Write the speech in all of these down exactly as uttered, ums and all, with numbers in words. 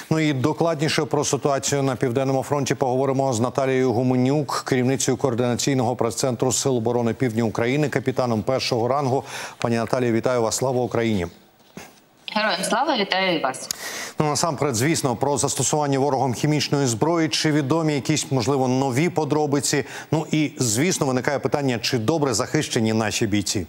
Ну і докладніше про ситуацію на Південному фронті поговоримо з Наталією Гуменюк, керівницею координаційного прес-центру Сил оборони Півдня України, капітаном першого рангу. Пані Наталія, вітаю вас. Слава Україні! Героям слава, вітаю і вас. Ну, насамперед, звісно, про застосування ворогом хімічної зброї. Чи відомі якісь, можливо, нові подробиці? Ну і, звісно, виникає питання, чи добре захищені наші бійці?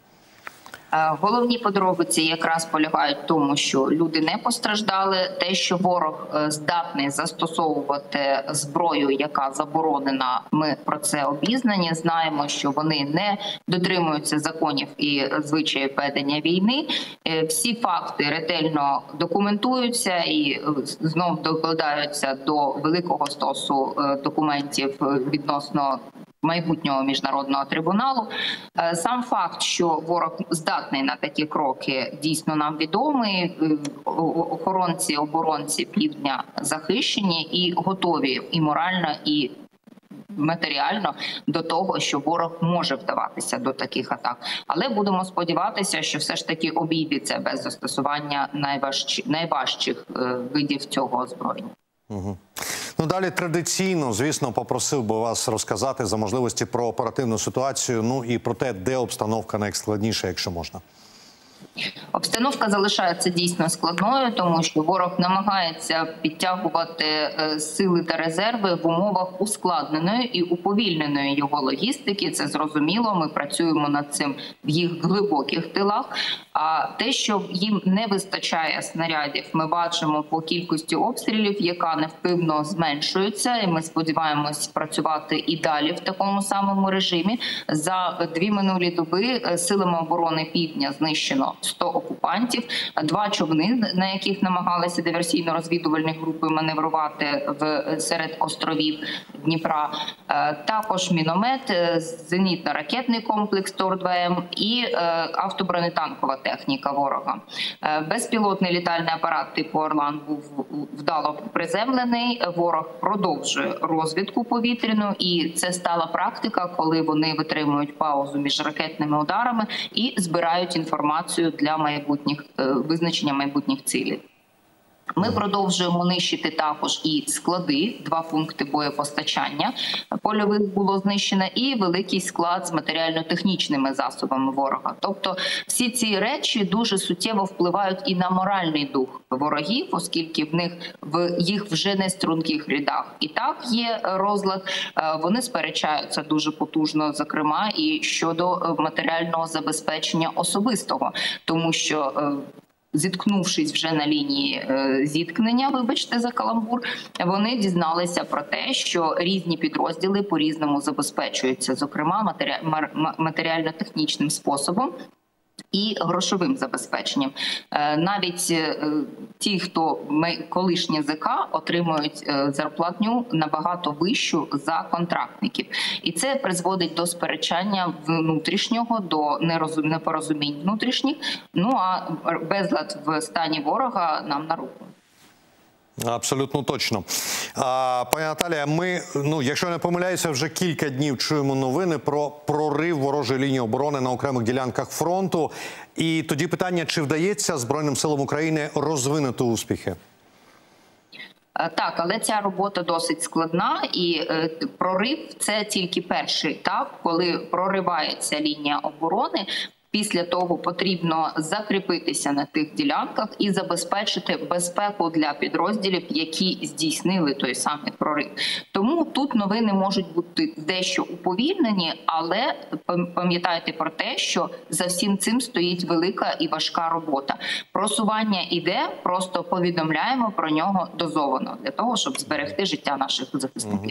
Головні подробиці якраз полягають в тому, що люди не постраждали. Те, що ворог здатний застосовувати зброю, яка заборонена, ми про це обізнані. Знаємо, що вони не дотримуються законів і звичаїв ведення війни. Всі факти ретельно документуються і знов докладаються до великого стосу документів відносно майбутнього міжнародного трибуналу. Сам факт, що ворог здатний на такі кроки, дійсно нам відомий. Охоронці, оборонці Півдня захищені і готові і морально, і матеріально до того, що ворог може вдаватися до таких атак. Але будемо сподіватися, що все ж таки обійдеться без застосування найважчих, найважчих видів цього озброєння. Угу. Ну, далі традиційно, звісно, попросив би вас розказати за можливості про оперативну ситуацію, ну і про те, де обстановка найскладніша, якщо можна. Обстановка залишається дійсно складною, тому що ворог намагається підтягувати сили та резерви в умовах ускладненої і уповільненої його логістики. Це зрозуміло, ми працюємо над цим в їх глибоких тилах. А те, що їм не вистачає снарядів, ми бачимо по кількості обстрілів, яка невпинно зменшується. І ми сподіваємось працювати і далі в такому самому режимі. За дві минулі доби силами оборони Півдня знищено сто окупантів, два човни, на яких намагалися диверсійно-розвідувальні групи маневрувати в серед островів Дніпра. Також міномет, зенітно-ракетний комплекс Тор два М і автобронетанкова техніка ворога. Безпілотний літальний апарат типу «Орлан» був вдало приземлений. Ворог продовжує розвідку повітряну, і це стала практика, коли вони витримують паузу між ракетними ударами і збирають інформацію для майбутніх визначення майбутніх цілей. Ми продовжуємо нищити також і склади, два пункти боєпостачання польових було знищено, і великий склад з матеріально-технічними засобами ворога. Тобто всі ці речі дуже суттєво впливають і на моральний дух ворогів, оскільки в них в їх вже не струнких рядах і так є розлад. Вони сперечаються дуже потужно, зокрема, і щодо матеріального забезпечення особистого, тому що зіткнувшись вже на лінії зіткнення, вибачте за каламбур, вони дізналися про те, що різні підрозділи по-різному забезпечуються, зокрема матеріально-технічним способом і грошовим забезпеченням. Навіть ті, хто колишні ЗК, отримують зарплатню набагато вищу за контрактників. І це призводить до сперечання внутрішнього, до непорозумінь внутрішніх. Ну а безлад в стані ворога нам на руку. Абсолютно точно. А, пані Наталія, ми, ну, якщо я не помиляюся, вже кілька днів чуємо новини про прорив ворожої лінії оборони на окремих ділянках фронту. І тоді питання, чи вдається Збройним силам України розвинути успіхи? Так, але ця робота досить складна, і е, прорив – це тільки перший етап, коли проривається лінія оборони. Після того потрібно закріпитися на тих ділянках і забезпечити безпеку для підрозділів, які здійснили той самий прорив. Тому тут новини можуть бути дещо уповільнені, але пам'ятайте про те, що за всім цим стоїть велика і важка робота. Просування іде, просто повідомляємо про нього дозовано, для того, щоб зберегти життя наших захисників.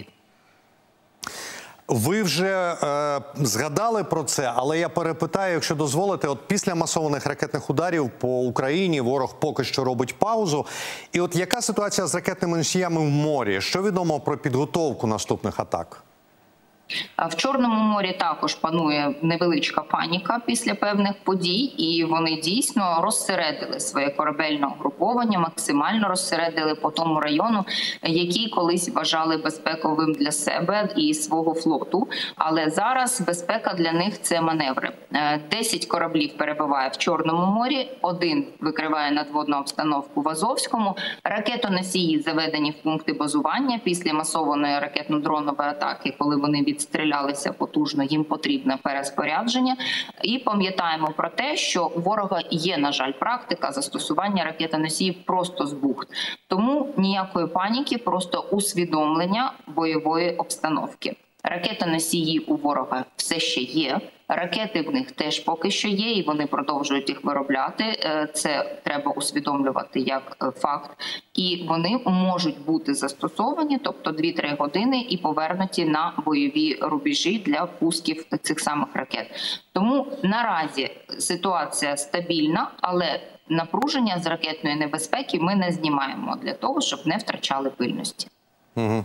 Ви вже е, згадали про це, але я перепитаю, якщо дозволите, от після масованих ракетних ударів по Україні ворог поки що робить паузу. І от яка ситуація з ракетними носіями в морі? Що відомо про підготовку наступних атак? В Чорному морі також панує невеличка паніка після певних подій, і вони дійсно розсередили своє корабельне угруповання, максимально розсередили по тому району, який колись вважали безпековим для себе і свого флоту. Але зараз безпека для них – це маневри. десять кораблів перебуває в Чорному морі, один викриває надводну обстановку в Азовському. Ракетоносії заведені в пункти базування після масованої ракетно-дронової атаки, коли вони відстрілялися потужно, їм потрібне переспорядження. І пам'ятаємо про те, що у ворога є, на жаль, практика застосування ракетоносіїв просто з бухт. Тому ніякої паніки, просто усвідомлення бойової обстановки. Ракетоносії у ворога все ще є, ракети в них теж поки що є, і вони продовжують їх виробляти. Це треба усвідомлювати як факт. І вони можуть бути застосовані, тобто дві-три години, і повернуті на бойові рубежі для пусків цих самих ракет. Тому наразі ситуація стабільна, але напруження з ракетної небезпеки ми не знімаємо для того, щоб не втрачали пильності. Угу.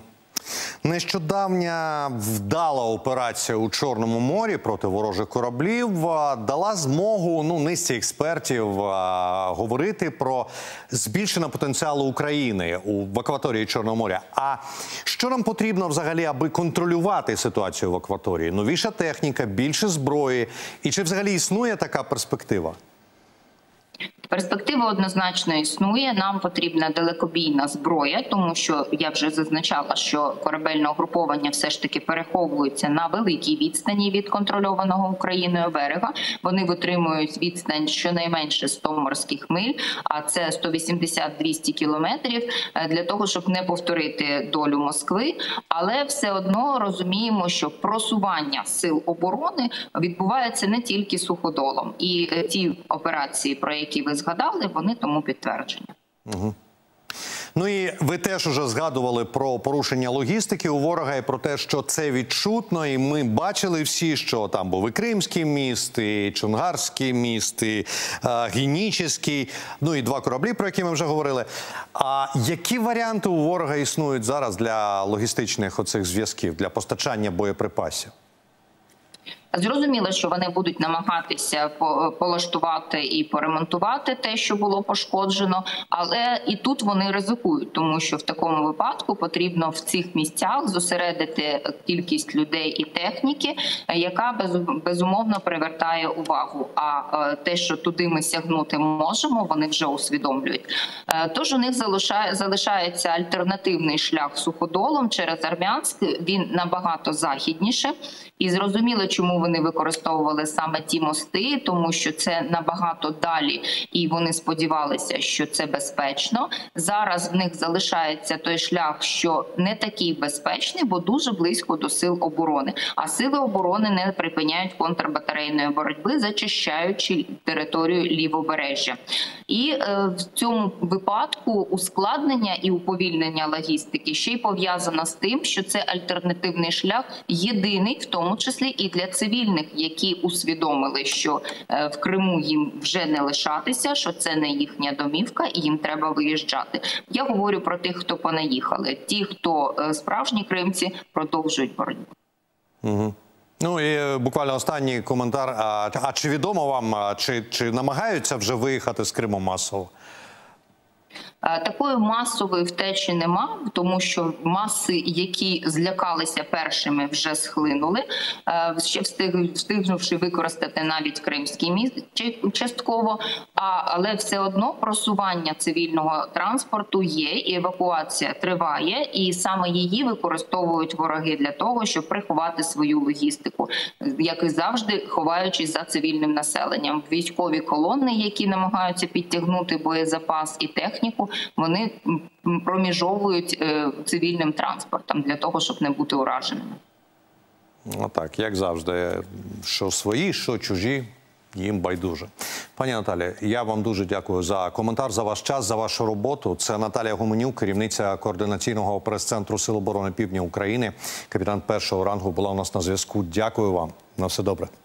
Нещодавня вдала операція у Чорному морі проти ворожих кораблів дала змогу ну, низці експертів а, говорити про збільшення потенціалу України у, в акваторії Чорного моря. А що нам потрібно взагалі, аби контролювати ситуацію в акваторії? Новіша техніка, більше зброї. І чи взагалі існує така перспектива? Перспектива однозначно існує. Нам потрібна далекобійна зброя, тому що я вже зазначала, що корабельне угруповання все ж таки переховується на великій відстані від контрольованого Україною берега. Вони витримують відстань щонайменше сто морських миль, а це сто вісімдесят - двісті кілометрів, для того, щоб не повторити долю Москви. Але все одно розуміємо, що просування сил оборони відбувається не тільки суходолом. І ті операції, про які ви згадали, вони тому підтвердження. Угу. Ну і ви теж уже згадували про порушення логістики у ворога і про те, що це відчутно. І ми бачили всі, що там був і Кримський міст, і Чонгарський міст, і е, Генічеський, ну і два кораблі, про які ми вже говорили. А які варіанти у ворога існують зараз для логістичних оцих зв'язків, для постачання боєприпасів? Зрозуміло, що вони будуть намагатися полаштувати і поремонтувати те, що було пошкоджено, але і тут вони ризикують, тому що в такому випадку потрібно в цих місцях зосередити кількість людей і техніки, яка безумовно привертає увагу. А те, що туди ми сягнути можемо, вони вже усвідомлюють. Тож у них залишається альтернативний шлях суходолом через Армянськ, він набагато західніше. І зрозуміло, чому вони використовували саме ті мости, тому що це набагато далі, і вони сподівалися, що це безпечно. Зараз в них залишається той шлях, що не такий безпечний, бо дуже близько до сил оборони. А сили оборони не припиняють контрбатарейної боротьби, зачищаючи територію лівобережжя. І е, в цьому випадку ускладнення і уповільнення логістики ще й пов'язано з тим, що це альтернативний шлях, єдиний в тому числі і для цивільних, які усвідомили, що е, в Криму їм вже не лишатися, що це не їхня домівка і їм треба виїжджати. Я говорю про тих, хто понаїхали. Ті, хто е, справжні кримці, продовжують боротьбу. Угу. Ну і буквально останній коментар. А, а чи відомо вам, чи, чи намагаються вже виїхати з Криму масово? Такої масової втечі нема, тому що маси, які злякалися першими, вже схлинули, ще встигнувши використати навіть Кримський міст частково, а, але все одно просування цивільного транспорту є, і евакуація триває, і саме її використовують вороги для того, щоб приховати свою логістику, як і завжди, ховаючись за цивільним населенням. Військові колони, які намагаються підтягнути боєзапас і техніку, вони проміжовують е, цивільним транспортом для того, щоб не бути ураженими. Ну так, як завжди, що свої, що чужі, їм байдуже. Пані Наталі, я вам дуже дякую за коментар, за ваш час, за вашу роботу. Це Наталія Гуменюк, керівниця координаційного прес-центру Сил оборони Півдня України. Капітан першого рангу була у нас на зв'язку. Дякую вам. На все добре.